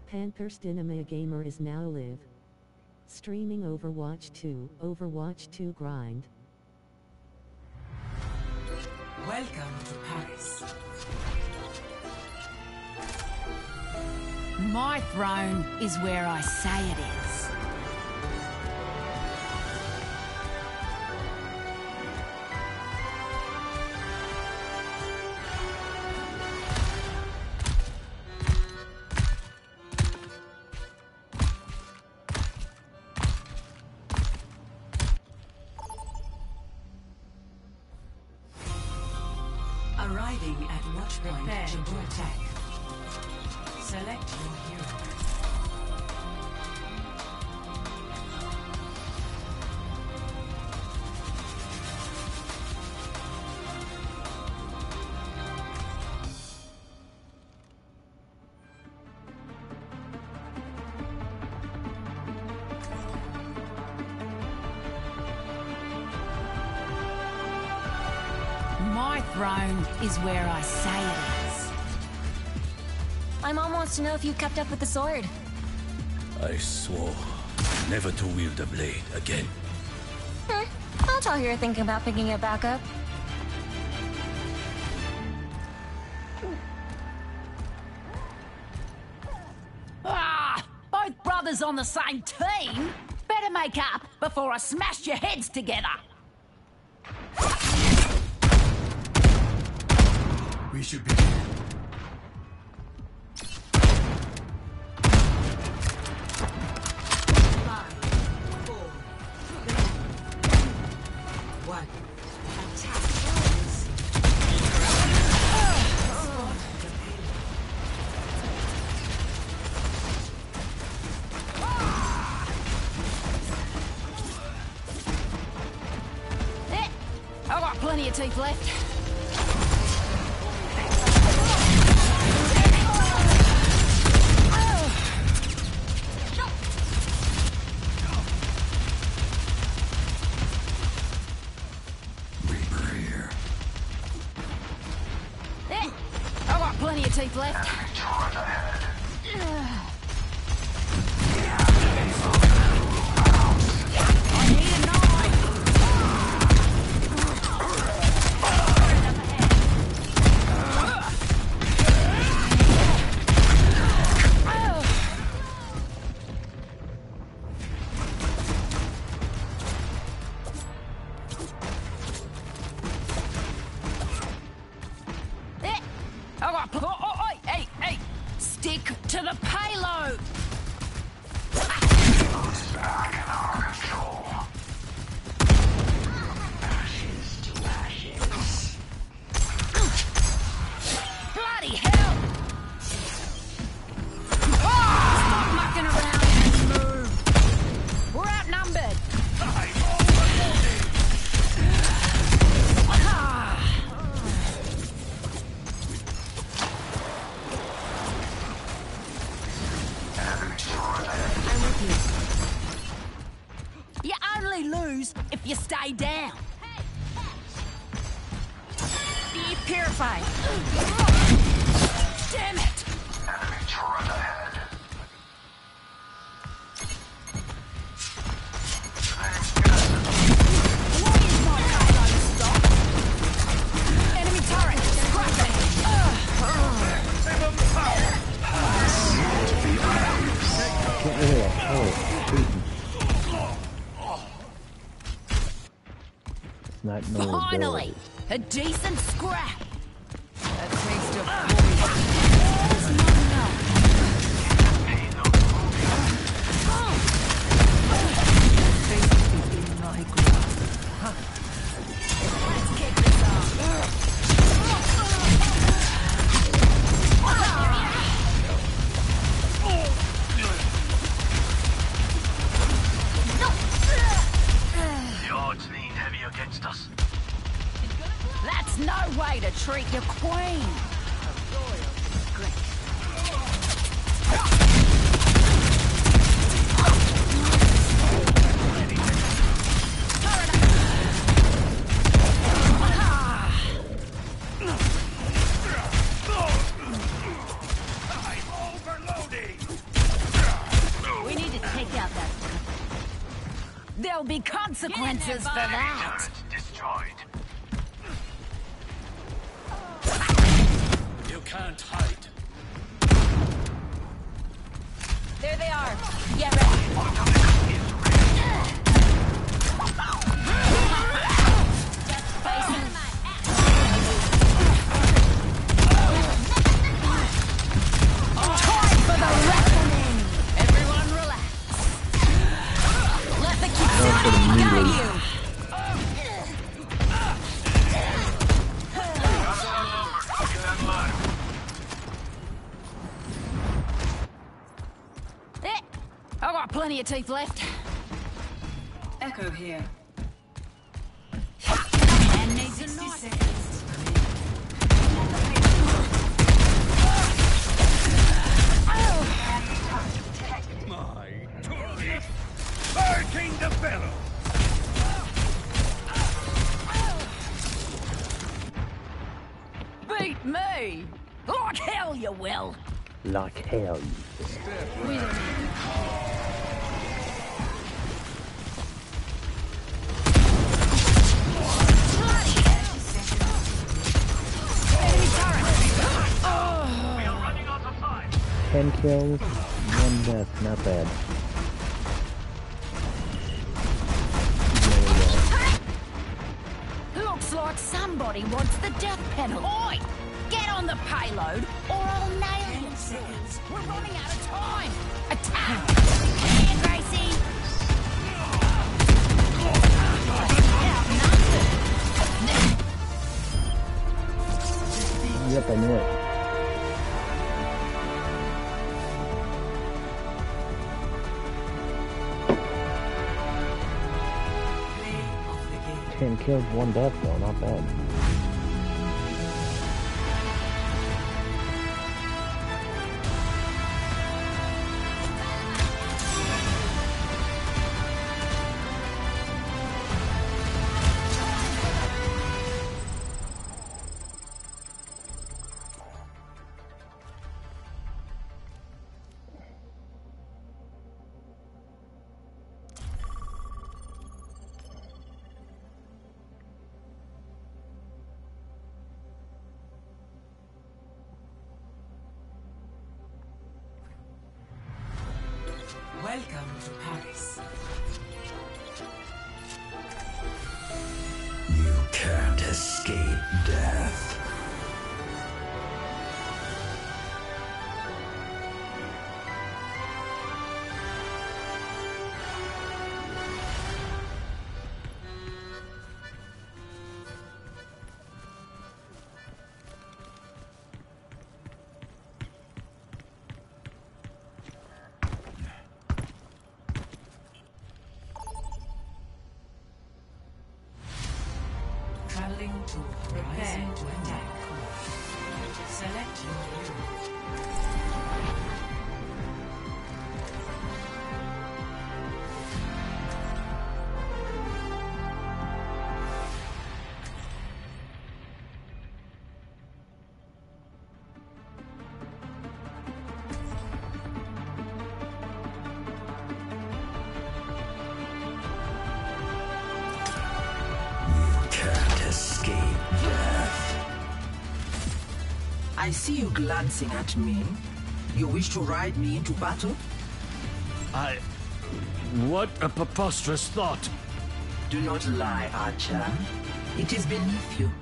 Panther Cinema Gamer is now live streaming Overwatch 2 Grind. Welcome to Paris. My throne is where I say it is. Arriving at Watchpoint to attack. Select your hero. My throne is where I say it is. My mom wants to know if you kept up with the sword. I swore never to wield a blade again. I'll tell her you're thinking about picking it back up. Ah! Both brothers on the same team? Better make up before I smash your heads together. We should begin. 5, 4, 3, 1. Attack. I've got plenty of teeth left. I've got plenty of teeth left. I need a knife. Hey! Stick to the payload! Back in our control. Ashes to ashes. Bloody hell! Stop mucking around and move! We're outnumbered! You only lose if you stay down. Be purified. Damn it! Enemy turret ahead. Why is my payload stopped? Enemy turret! Scrap Not it! no Finally! A decent scrap! A taste of poison. It's not enough. In my grasp. Let's kick this off. The odds lean heavy against us. That's no way to treat your queen. I'm overloading! consequences for that. Turret destroyed. You can't hide. There they are. Get ready. Time for the reckoning. Everyone relax. Let the Kitsune guide you. I've got plenty of teeth left. Echo here. And needs a 60 knife. seconds. My turret! Barking the fellow! Beat me! Like hell you will! Like hell, you Enemy turret! We are running out of time. 10 kills, 1 death, not bad. Looks like somebody wants the death penalty. Oi! Get on the payload, or I'll nail you! 10 seconds. We're running out of time! Attack! Hey, Gracie! Yep, I knew it. Play of the game. 10 kills, 1 death though, not bad. Welcome to Paris. You can't escape death. Traveling to Horizon to attack. Select your hero. Can't escape death. I see you glancing at me. You wish to ride me into battle? What a preposterous thought! Do not lie, Archer. It is beneath you.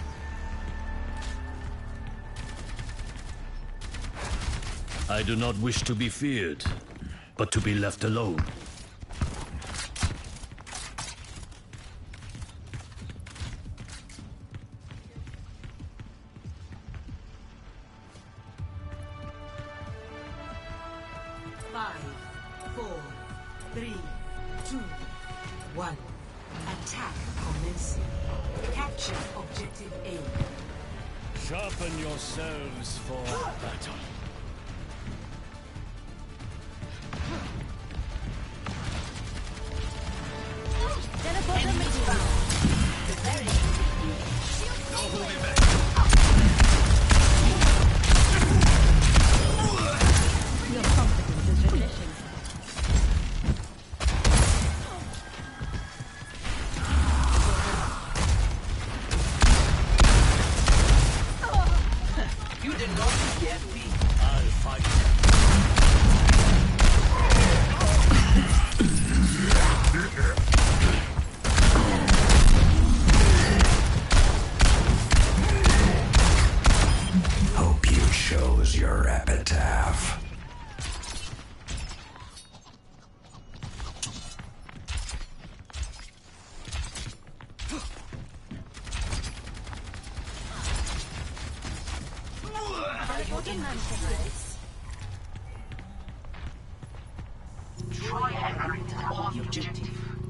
I do not wish to be feared, but to be left alone. Five, 4, 3, 2, 1. Attack commencing. Capture objective A. Sharpen yourselves for battle. your inventories. Try entering on the objective.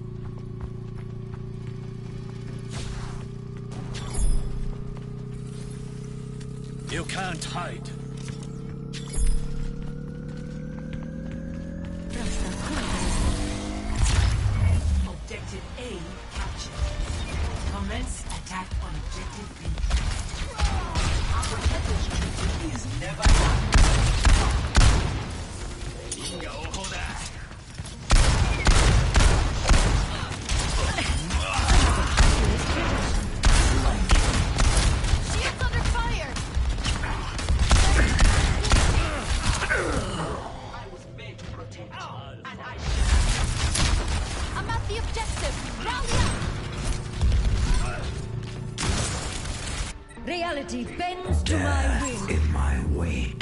You can't hide. Objective A captured. Commence attack on objective B. Is never done. Shields under fire! I was made to protect, and I I'm at the objective! Rally up! Reality bends to my will. in my wake.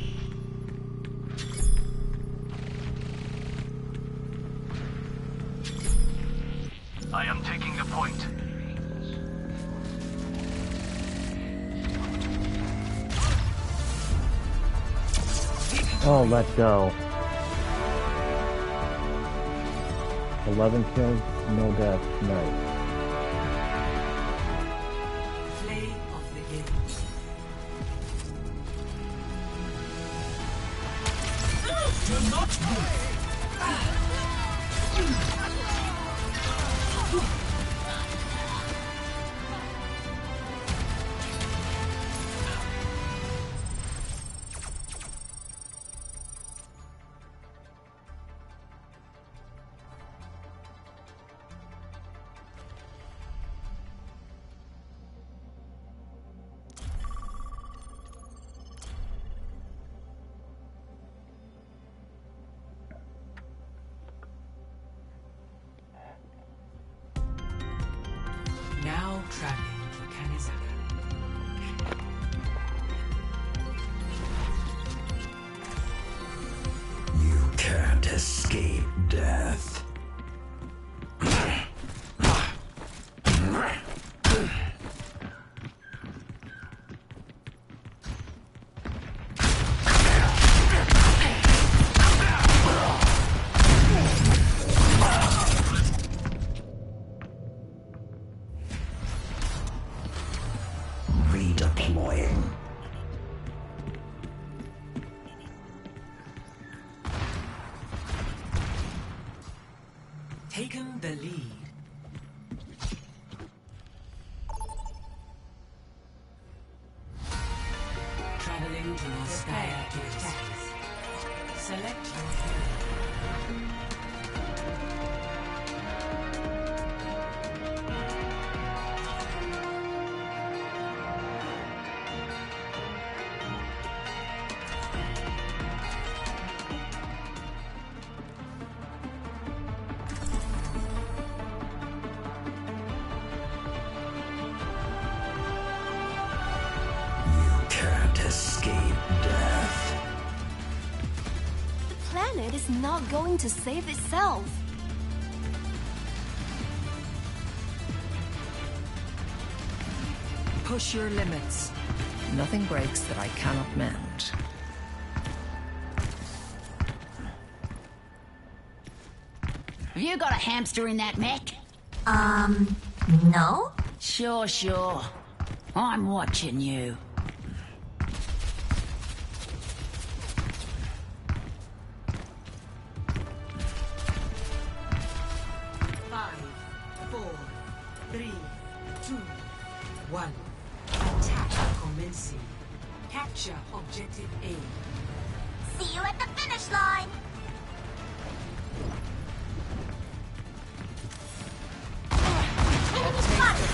I am taking the point. Oh, let's go. 11 kills, no deaths, nice. Play of the game. Do not move. Now traveling to Kanizaka. You can't escape death. Redeploying. Taken the lead. Traveling to Noskaya to attack. Select your hero. You can't escape death. The planet is not going to save itself. Push your limits. Nothing breaks that I cannot mend. Have you got a hamster in that mech? No? Sure. I'm watching you. Five, 4, 3, 2, 1. Attack commencing. Capture objective A. See you at the finish line! Enemy spotted!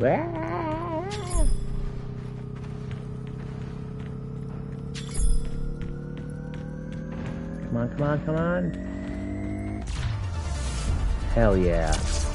Come on, come on, come on. Hell yeah.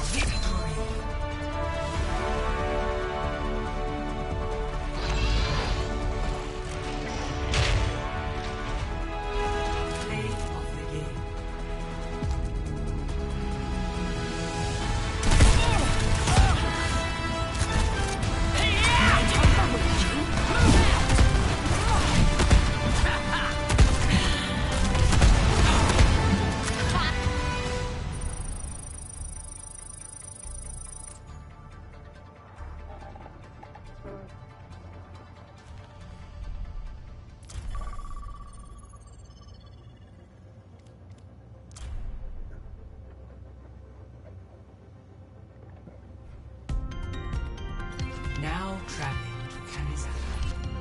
Now traveling to Kanizaka.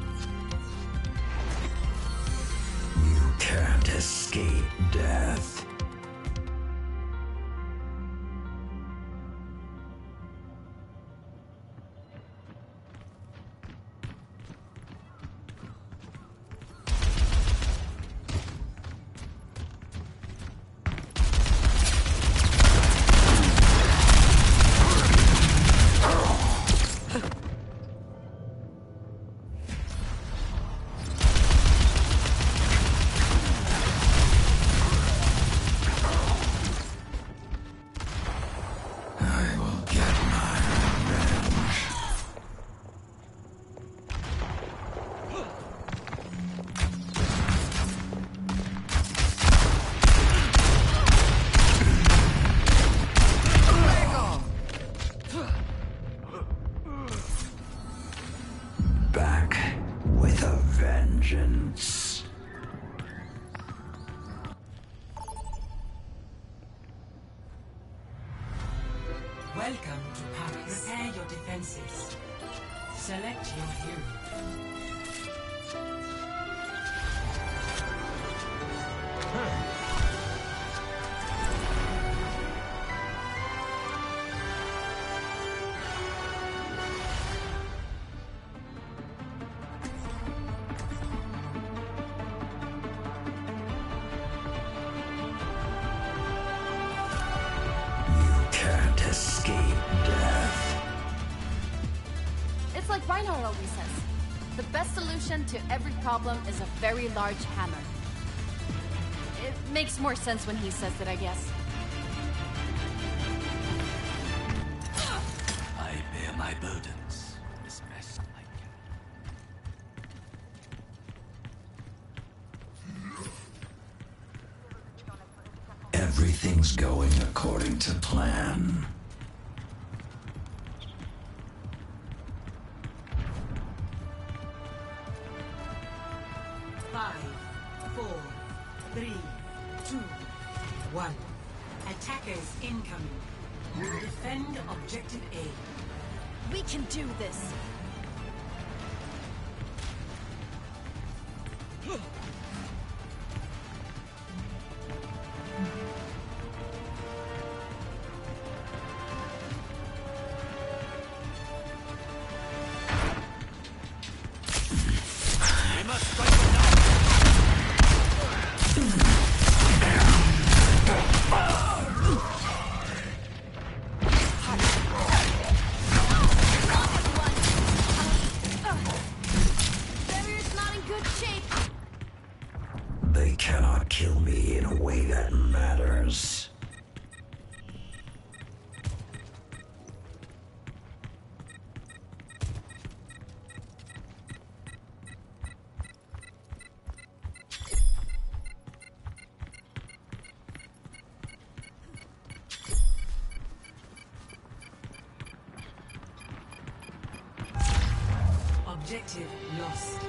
You can't escape death. Welcome to Paris. Prepare your defenses. Select your hero. It's like Reinhardt always says. The best solution to every problem is a very large hammer. It makes more sense when he says it, I guess. I bear my burdens as best I can. Everything's going according to plan. Attackers incoming. Defend objective A. We can do this. We must strike them now. They cannot kill me in a way that matters. Objective lost.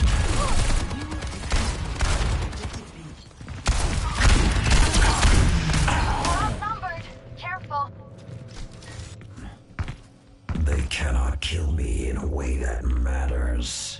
They cannot kill me in a way that matters.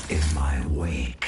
in my wake.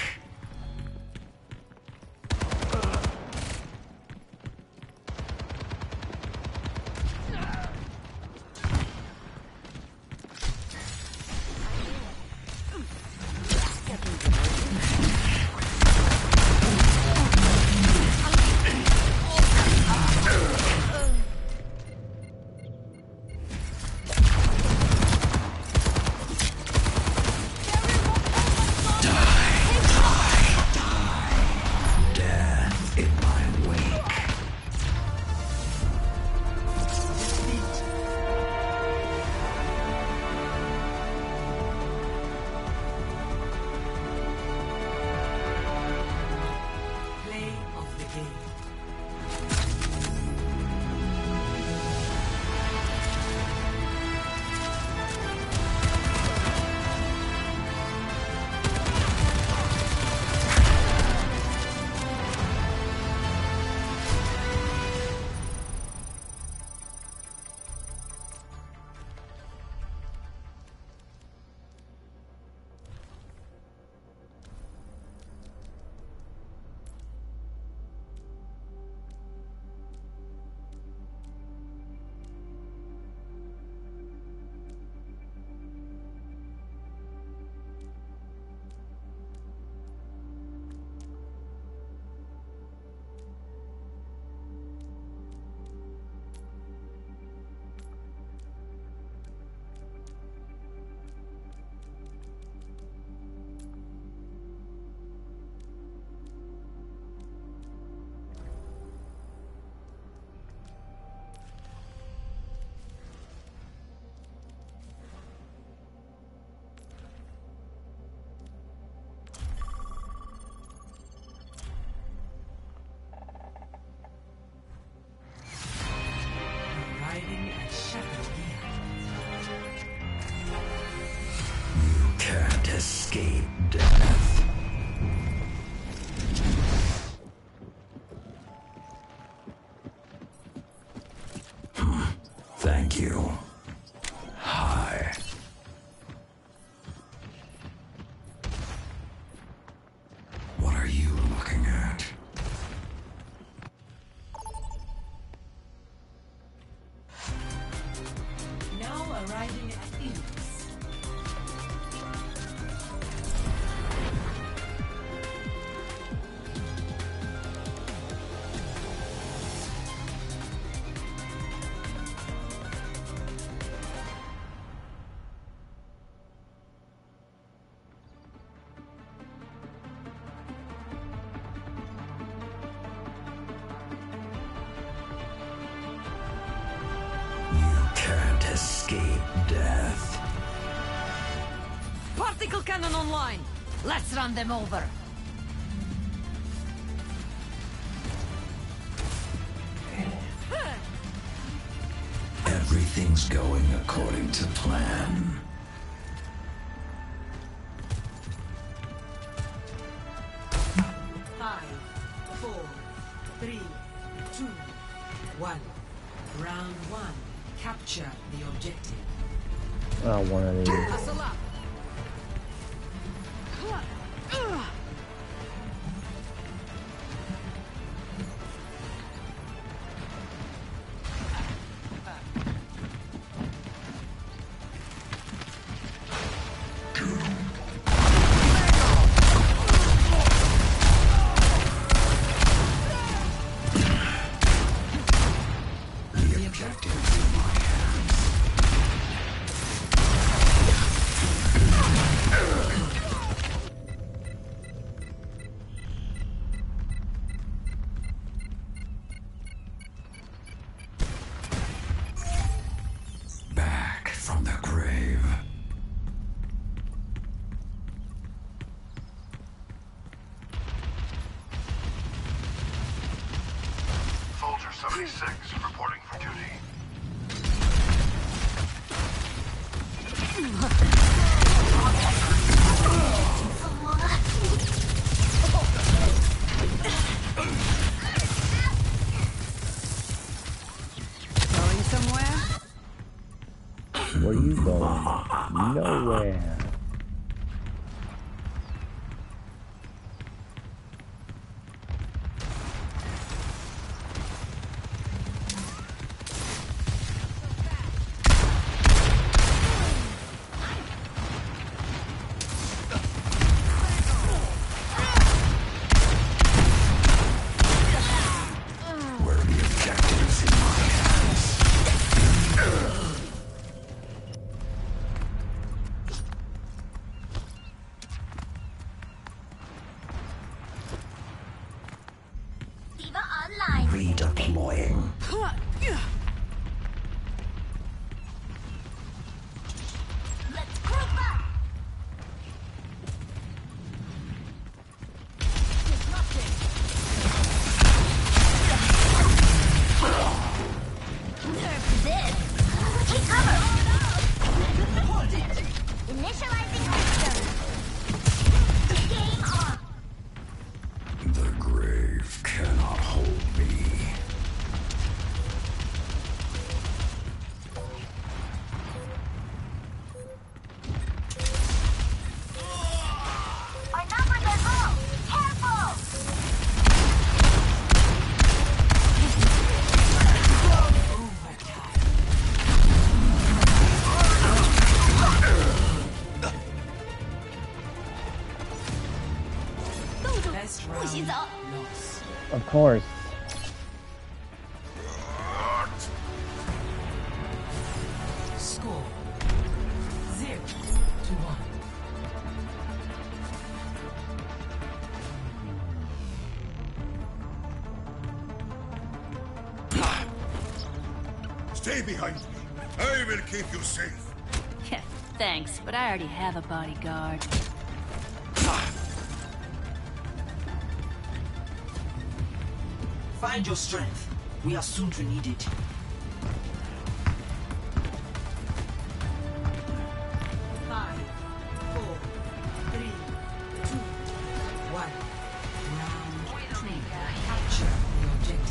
Escape death. Thank you. Hi. What are you looking at? Now arriving at Phoenix. Escape death. Particle cannon online. Let's run them over. Everything's going according to plan. Five, 4, 3, 2, 1. Round 1. Capture the objective. Oh, one of these. Hustle up. The objective is in my hands. Back from the grave. Soldier 76 reporting for duty. Going somewhere? Where are you going? Nowhere. Best round loss. Of course. Score 0-1. Stay behind me. I will keep you safe. Thanks, but I already have a bodyguard. Find your strength. We are soon to need it. Five, 4, 3, 2, 1. Round 3. Capture the objective.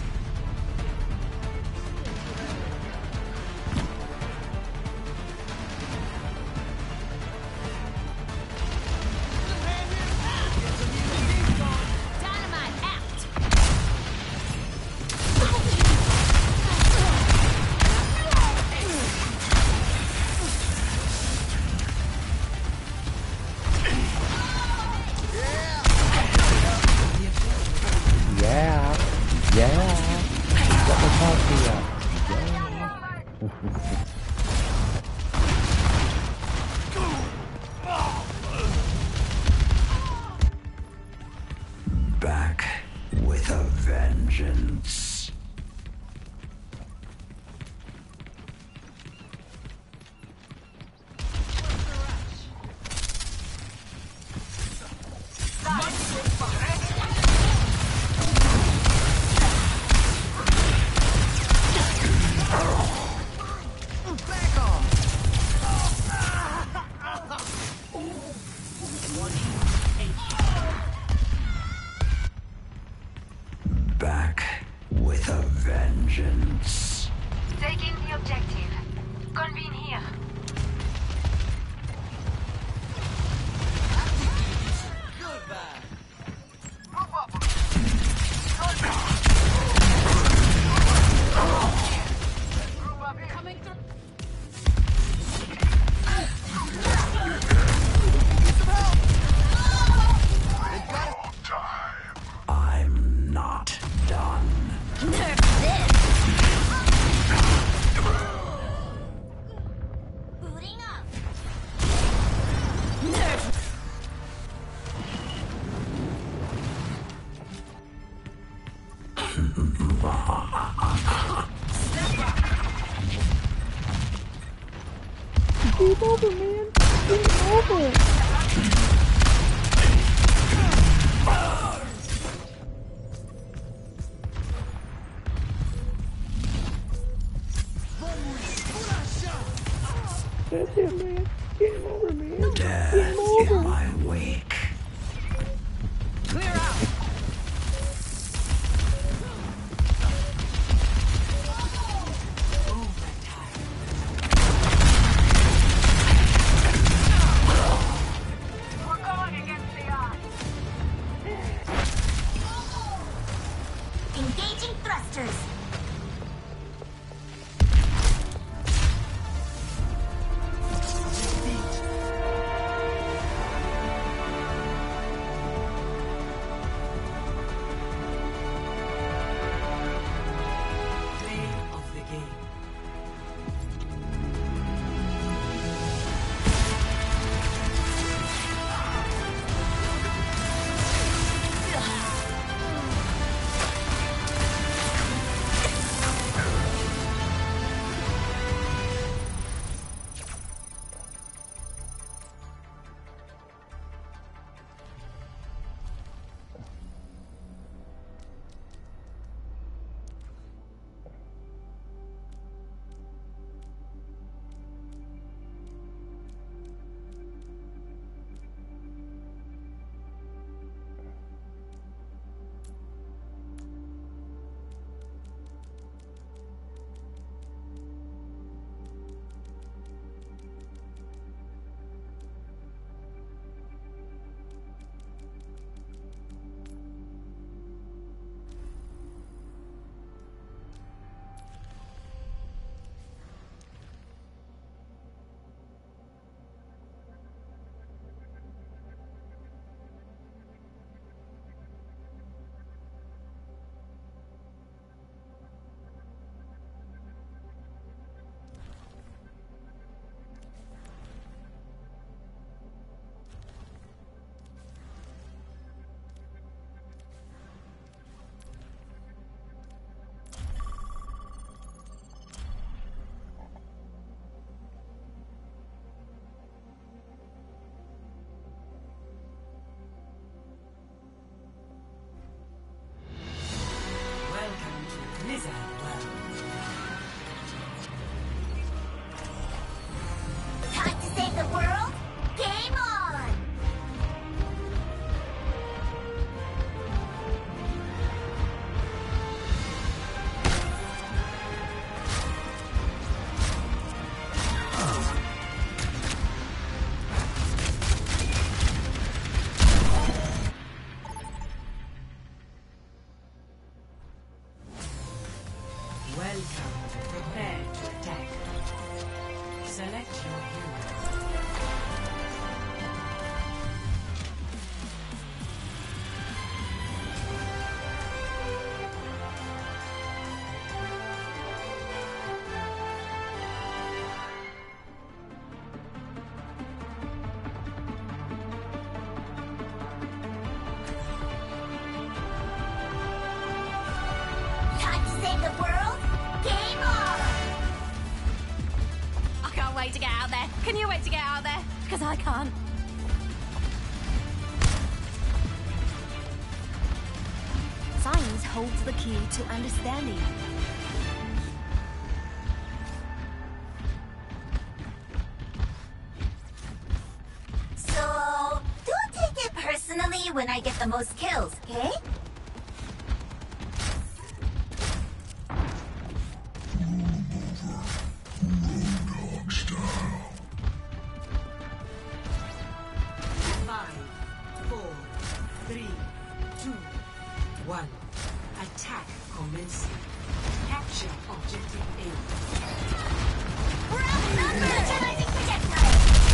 Dynamite out! Yeah. Yeah. Let me talk to you. Yeah. Back with a vengeance. Back with a vengeance. Taking the objective. Convene here. Coming through. I'm not done. Nerf this! Booting up! Nerf! Game over, man. Game over. That's it, man. Game over, man. Death Game over. in my wake. Clear out! We're going against the odds. Engaging thrusters! Play of the game. save the world? Game on! I can't wait to get out there. Can you wait to get out there? Because I can't. Science holds the key to understanding. So, don't take it personally when I get the most kills, okay? Dog style. 5, 4, 3, 2, 1. Attack commencing. Capture objective A. We're outnumbered! Utilizing projectile!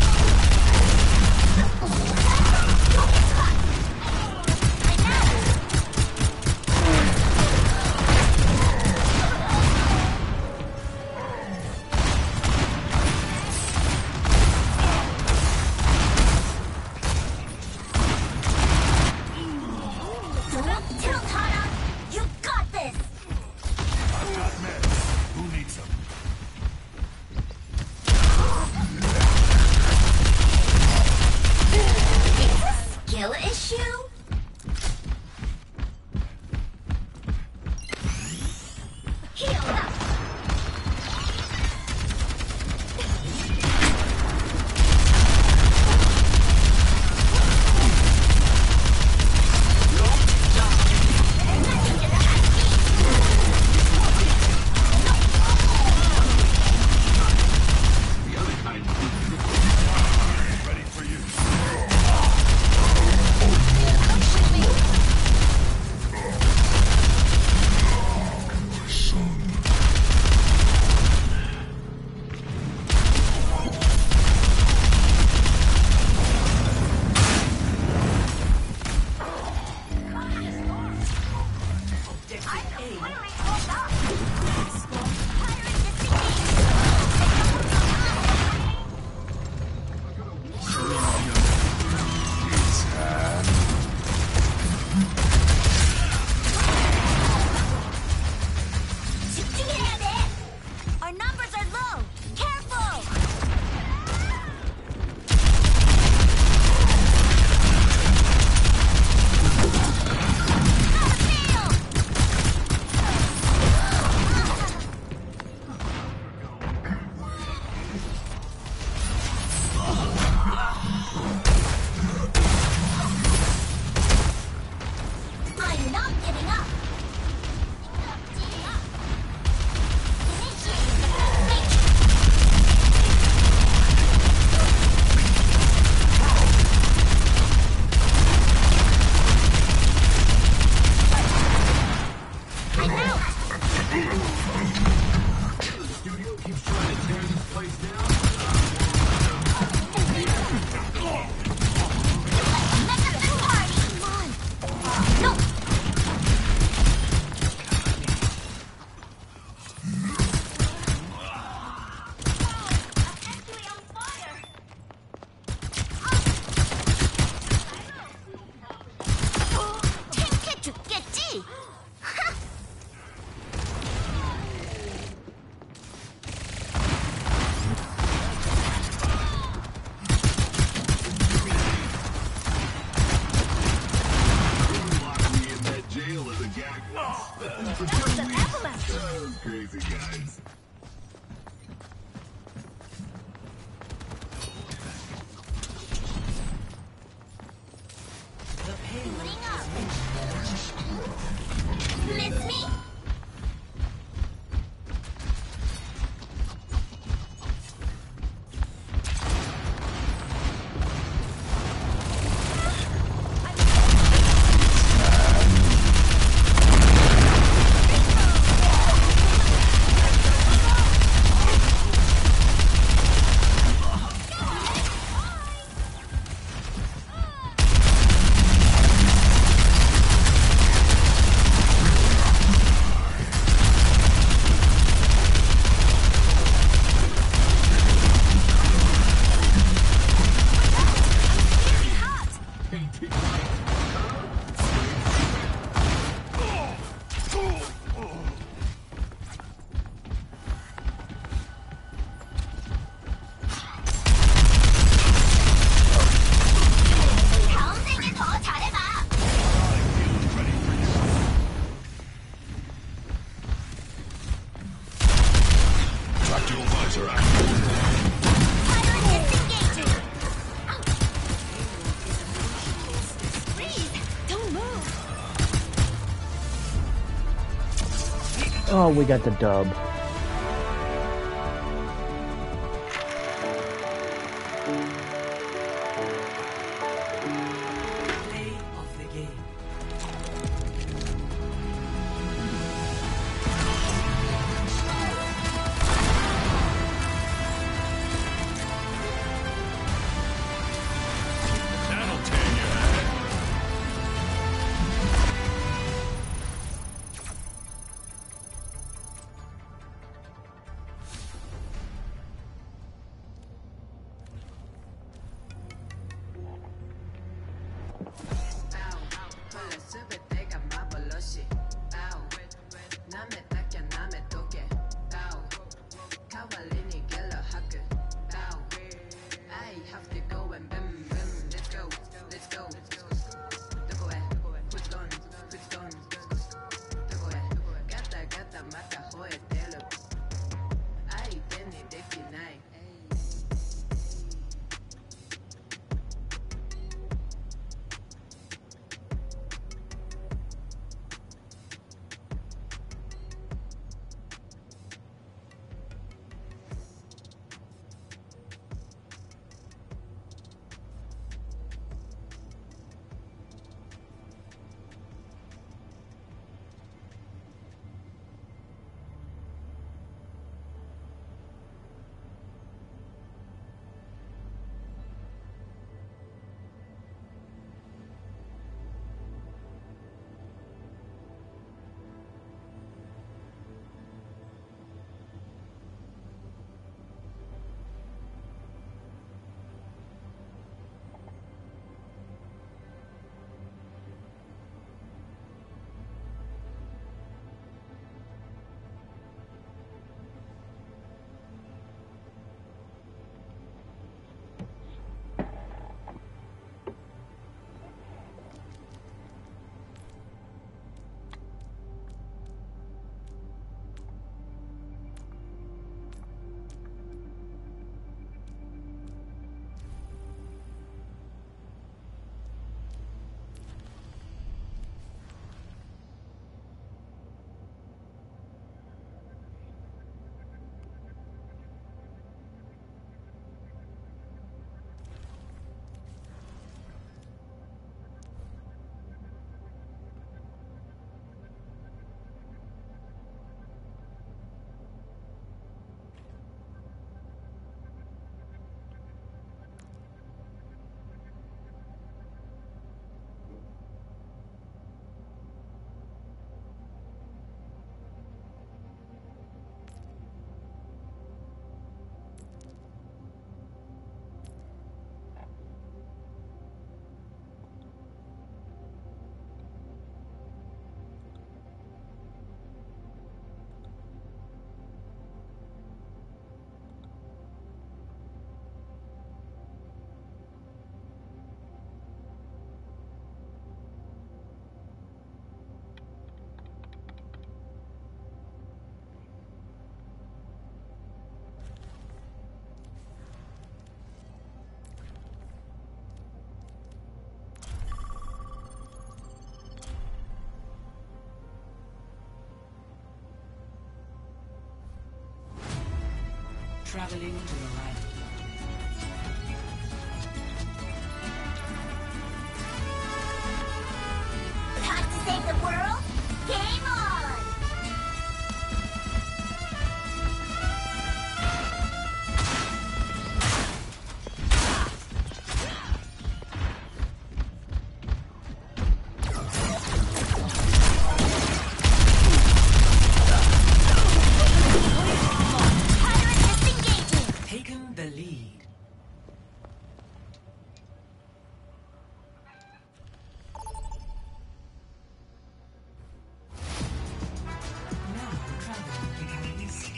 Don't tilt, Hana! You got this! I've got meds. Who needs them? It's a skill issue? Heal up! Ready for you. My son. Objective A. Our numbers are low! Careful! I'm not giving up! Initiating the matrix! I'm out! Let's have the party! Come on! No! Actually on fire! 탱크 죽겠지? Crazy guys. The payload Booting up! Miss me? Oh, we got the dub. Traveling to the right. Time to save the world? Game on! Taken the lead. Now traveling to Paris.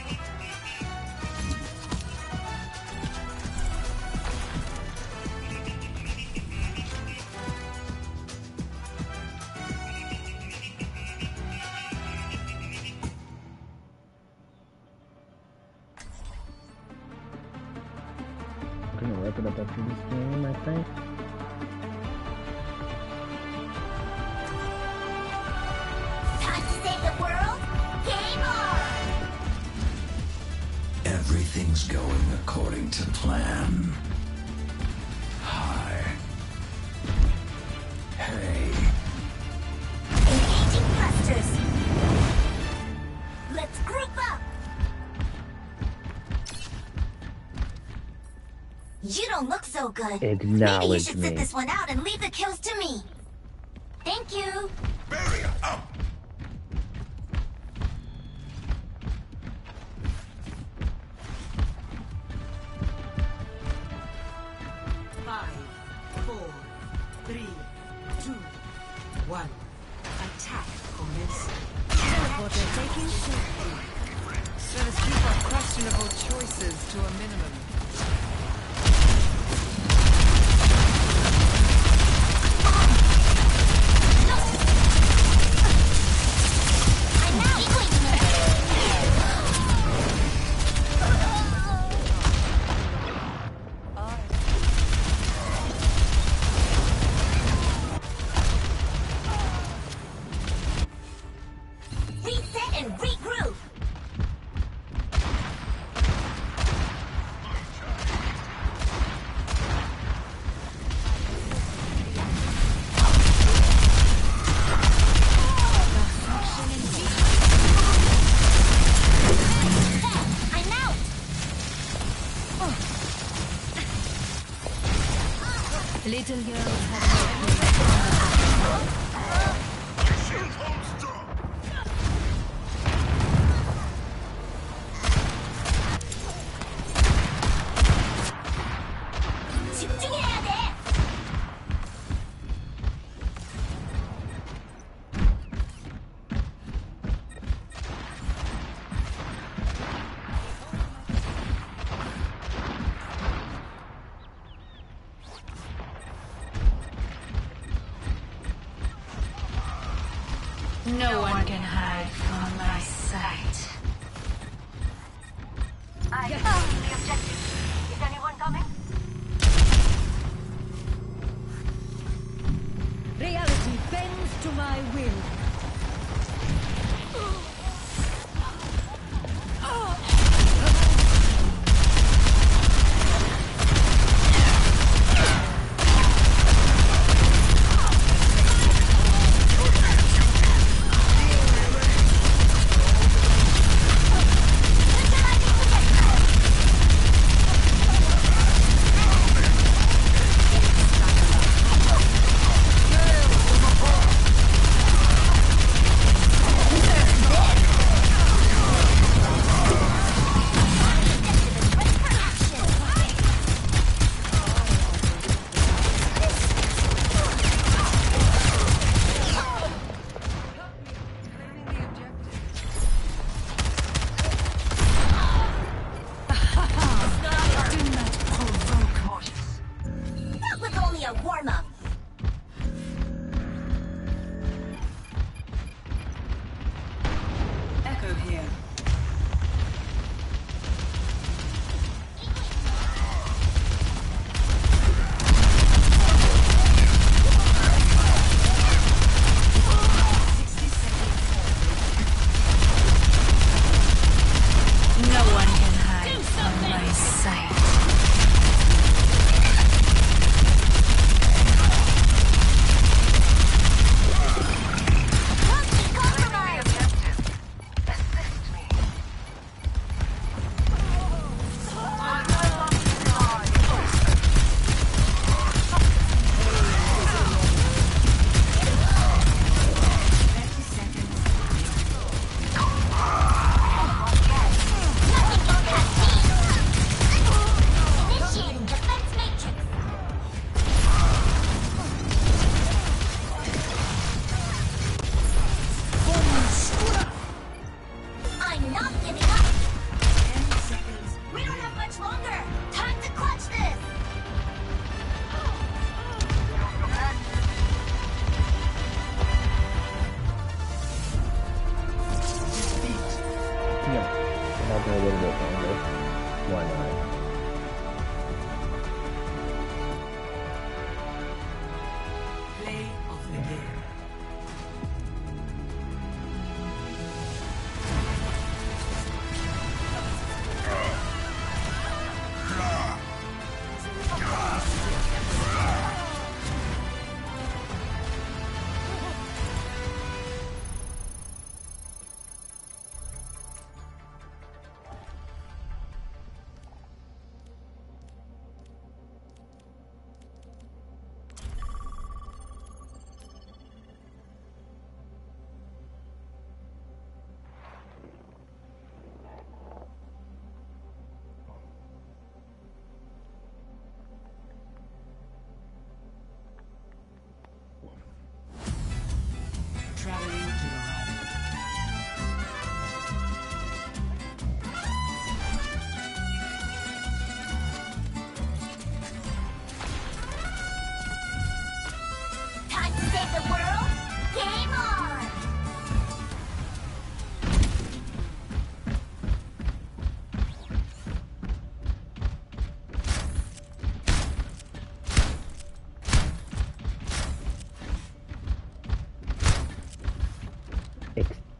I'm gonna wrap it up after this game, I think. Time to save the world? Game Everything's going according to plan. Hi. Hey. Engaging thrusters. Let's group up. You don't look so good. Maybe you should sit this one out and leave the kills to me. Thank you. Barrier up. Teleporter taking shape. Let us keep our questionable choices to a minimum. Little girls have No one can hide from my sight. I see the objective. Is anyone coming? Reality bends to my will.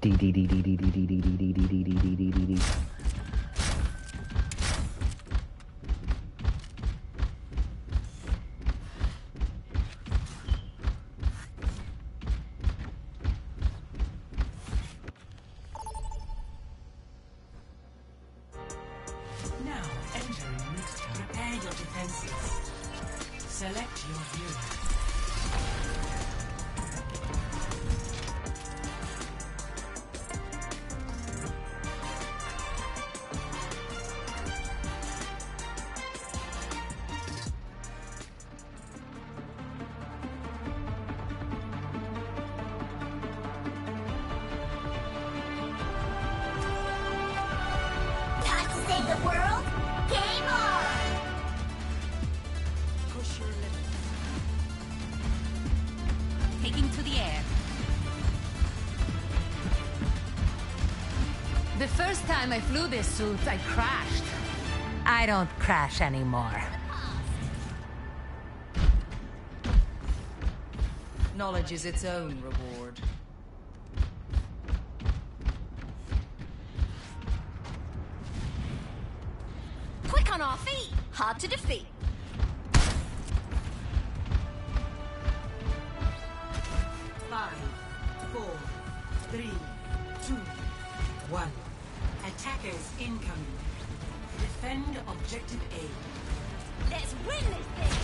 Now entering mixed. Prepare your defenses. Select your hero. Time to save the world? Game on! Push your limit. Taking to the air. The first time I flew this suit, I crashed. I don't crash anymore. Knowledge is its own reward. Quick on our feet, hard to defeat. Five, 4, 3, 2, 1. Attackers incoming. Defend objective A. Let's win this thing!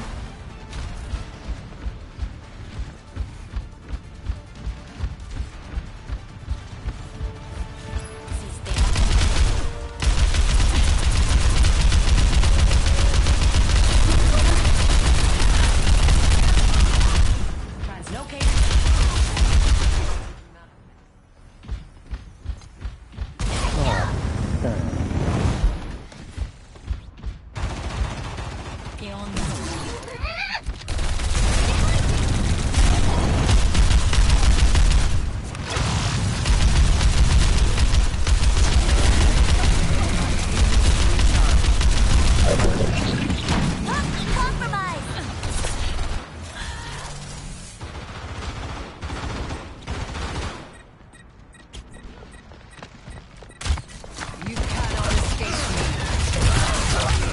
You cannot escape me.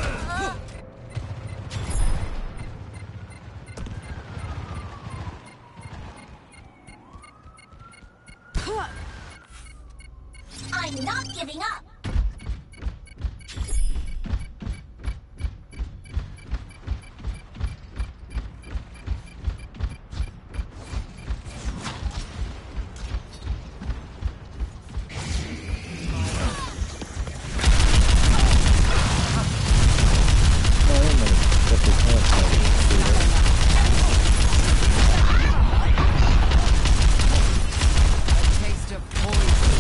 I'm not giving up! Taste of poison.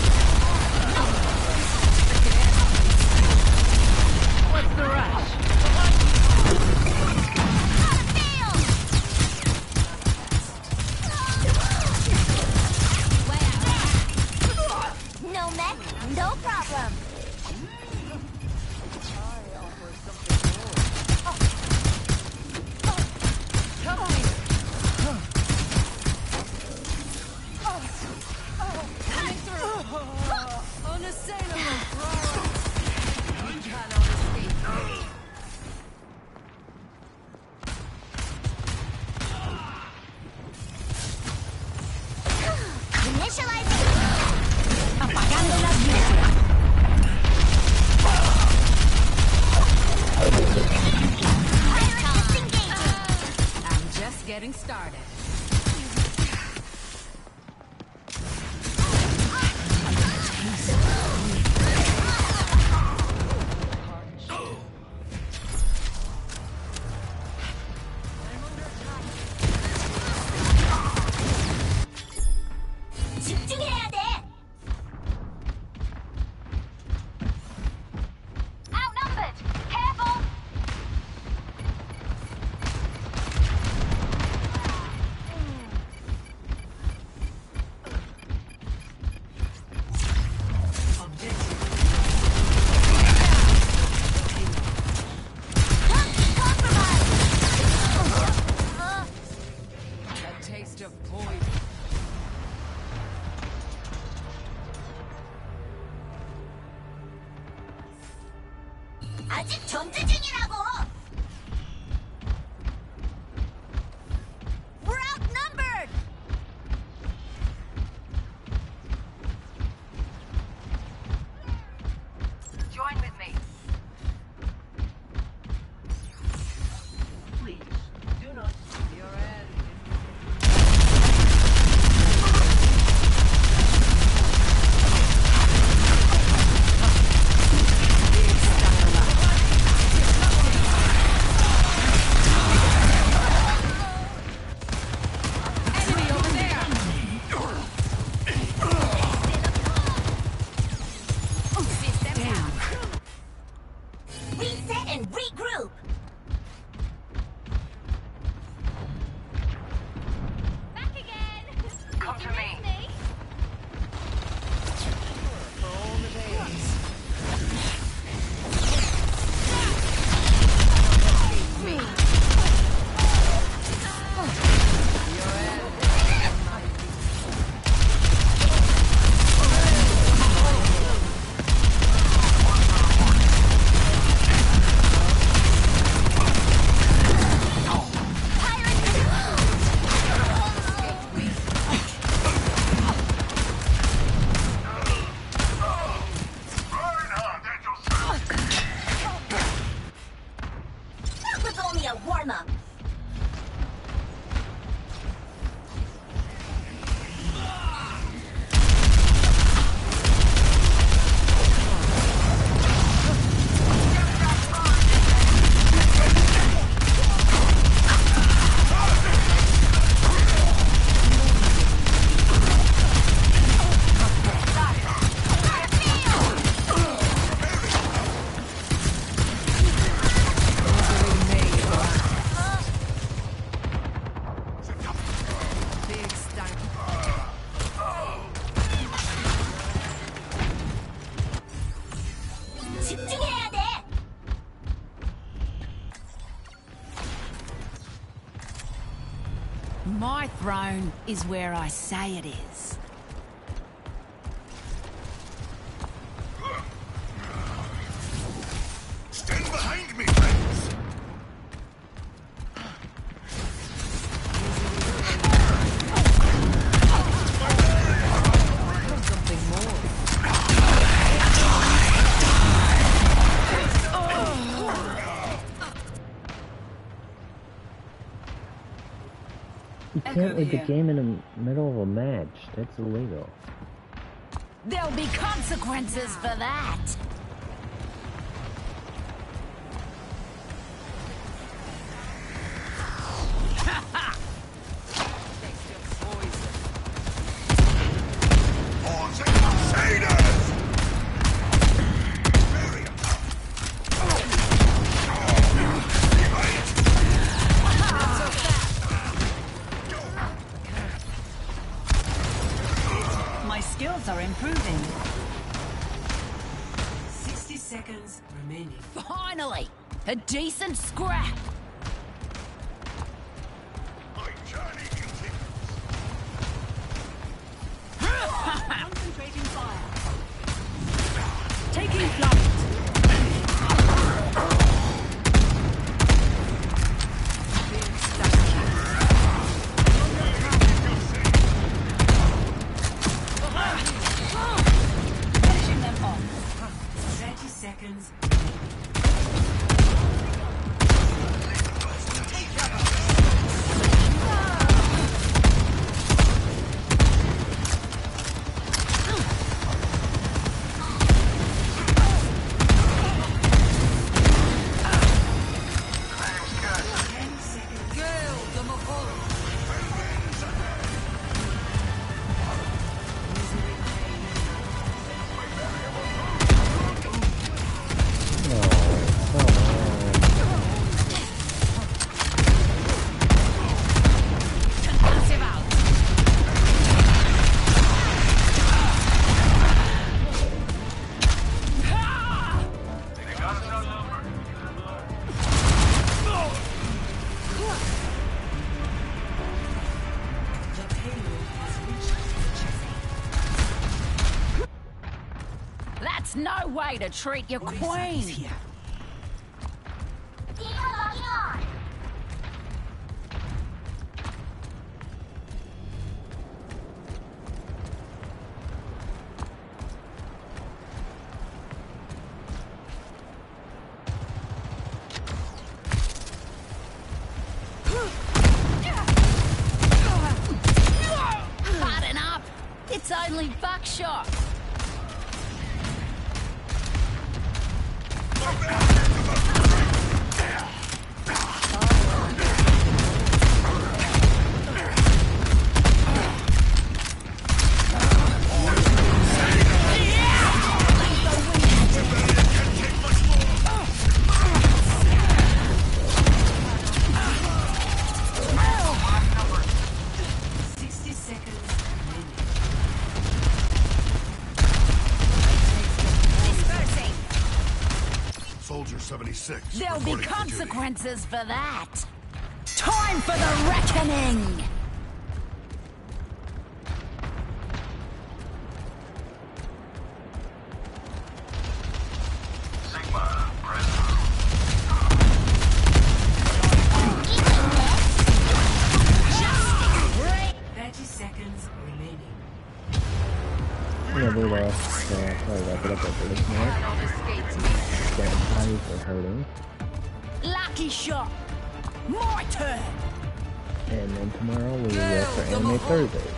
What's the rush? No mech, no problem. Unassailable prowess. You cannot escape me. Initializing. Apagando las luces. Pirate disengaging. I'm just getting started. 집중해야 돼. Outnumbered! Careful! A taste of poison. 아직 전투 중이라고. We're outnumbered. Join with me. Please, do not. Your end. Reset and regroup. Back again. Come to me. That was only a warm-up. Big stank. 집중해야 돼. My throne is where I say it is. Stand behind me, friends! Something more. You can't leave the game in the middle of a match. That's illegal. There'll be consequences for that. Horns and Crusaders! My skills are improving. 60 seconds remaining. Finally, a decent scrap. My journey continues. Concentrating fire. Taking flight. Finishing them off. 30 seconds. That's no way to treat your queen. Friendly buckshot. Soldier 76. There'll be consequences for that. Time for the reckoning! Sigma, present. Just 30 seconds remaining. Yeah, we lost. Sorry, wrap it up after this match. Eyes are hurting. Lucky shot! My turn! And then tomorrow we will for Anime Thursday.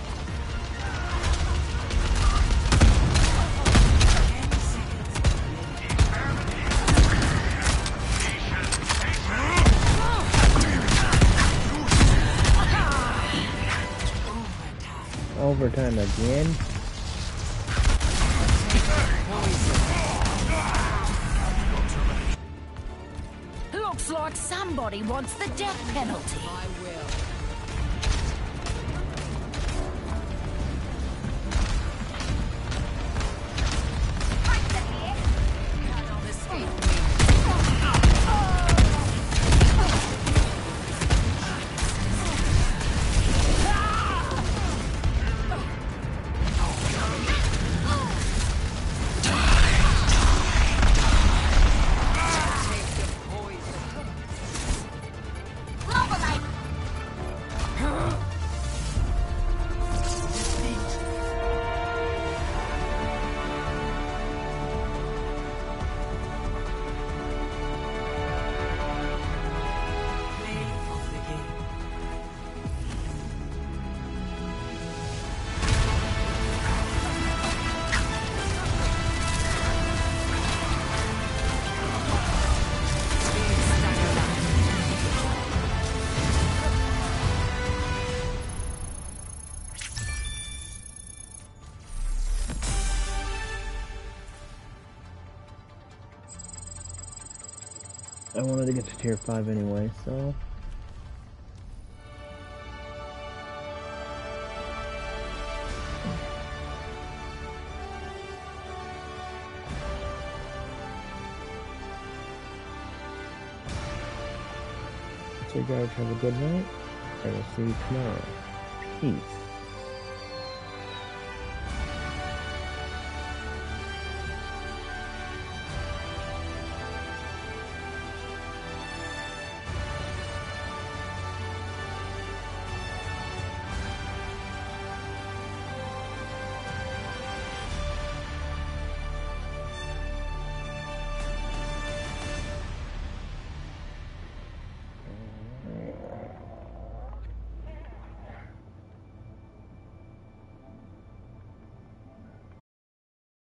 Overtime again. Looks like somebody wants the death penalty. I will. Cannot escape me. I wanted to get to tier 5 anyway, so... So you guys have a good night, and I'll see you tomorrow. Peace.